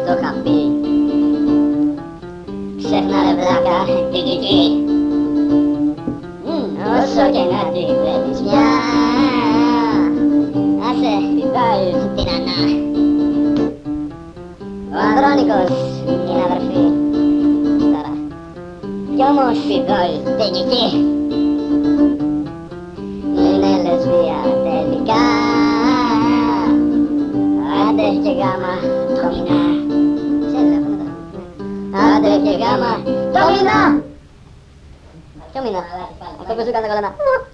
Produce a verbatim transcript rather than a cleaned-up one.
το είχα πει. Ξέχνα ρε βλάκα, τι τι τι. Όσο και να τη βλέπεις μια, άσε, φιβάει την Ανά. Ο Ανδρώνικος είναι αδερφή τώρα, κι όμως φιβάει την νική. Είναι λεσβία τελικά, άντε και γάμα το μηνά. Άντε και γάμα το μηνά. Ποιο μήνα, αυτό που σου έκανε καλά να...